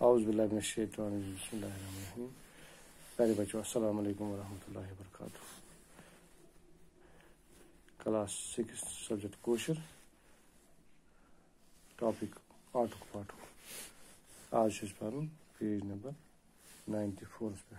औज़ु बिल्लाहि मिनश शैतानिर रजीम बिस्मिल्लाहिर रहमानिर रहीम। प्यारे बच्चों अस्सलाम वालेकुम वरहमतुल्लाहि वबरकातुहू। क्लास 6 सब्जेक्ट कोशर टॉपिक आटुक पाटुक। आज छुस परन पेज नंबर 94 पे।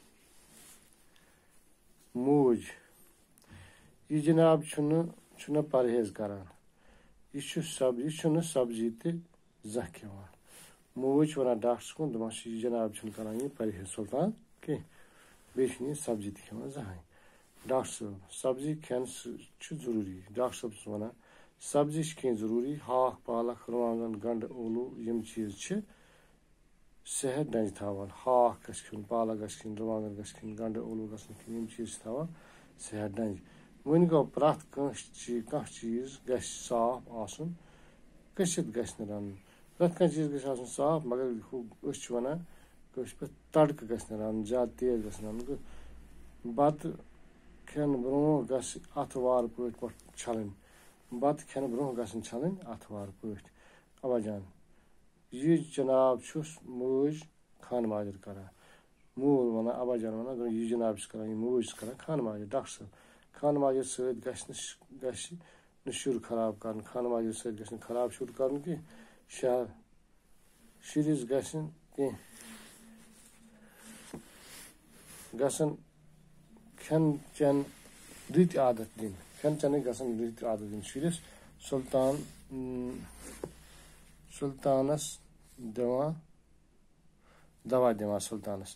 मूज यह जनाब छुना परहेज करान, यह सब्जी ते जह खिवान। मूज वन डॉक्टर्स को दपान यह जनाब करान यह परहेज सुल्तान कह बे सब्जी ते खिवान जहां। डॉक्टर साहब सब्जी खेन जरूरी। डॉक्टर साहब वन सब्जी खेन जरूरी। हाक पालक रुवांगन गंड ओलू यम चीज सेहत डंज थवान। हाक गछ खिन, पालक गछ खिन, रुवांगन गछ खिन, गंड ओलू गछ खिन, यम चीज थवान सेहत डंज। वन गो प्रथ कह चीज गछ साफ आसन, कसित गछ न रन। प्रथ कह चीज गछ आसन साफ, मगर वन तड़क गछ न रन, ज्यादा तेज गछ न रन। बत खेन ब्रो गछ अथवार पे छलन। बत खेन ब्रो गछ छलन अथवार पे। अबा जान यह जनाब मूज खान माजर करान। मूल वन अबा जान वन यह जनाब करान मूज करान खान माजर। डॉक्टर साहब खान माजर सत गछ शुर खराब कर। खान माजर सत गछ खराब शुर कर कह शुरिस गछन कह गसन खेन चेन रुत आदत दिन। खेन चेन गसन रुत आदत दिन शुरिस। सुल्तानस दवा दिवान सुल्तानस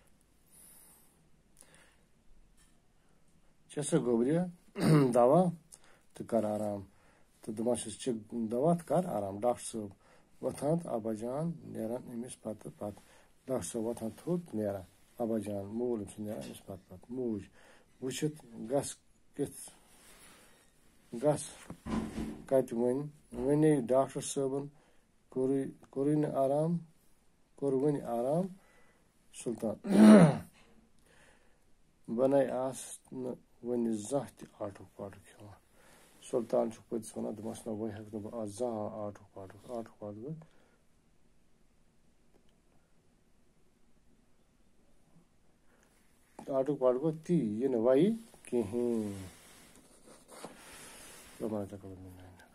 चस गोबरिया दवा तो कर आराम। तो दपान दवा तो कर आराम। डॉक्टर साहब वथान अबा जान नेरान अमिस पत पत। डॉक्टर साहब वथान थोत नेरान अबा जान मूल नेरान अमिस पत पत। मूज वुचित गस कत वने डॉक्टर साहबन कोर आराम सुल्तान बना आस वन जह आटुक पाटुक खिवान। सुल्तान पत्स वन दपस ना वह हेक बह आज जहाँ आटुक पाटुक। आटुक पाटुक आटुक पाटुक ती यह न वाई कहीं।